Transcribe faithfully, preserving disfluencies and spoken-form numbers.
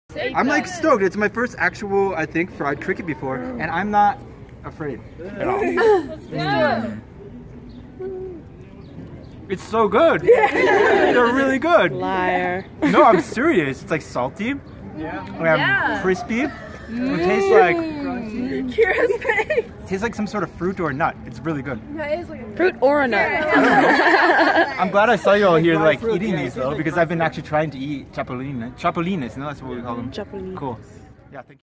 I'm like stoked. It's my first actual, I think, fried cricket before, and I'm not afraid at all. Mm. It's so good. They're really good. Liar. No, I'm serious. It's like salty. Yeah. yeah. Crispy. Mm. It tastes like. It tastes like some sort of fruit or a nut. It's really good. Fruit or a nut. I don't know. I'm glad I saw you all here like eating these though, because I've been actually trying to eat chapulinas. Chapulinas, no, that's what we call them. Chapulinas. Cool. Yeah. Thank you.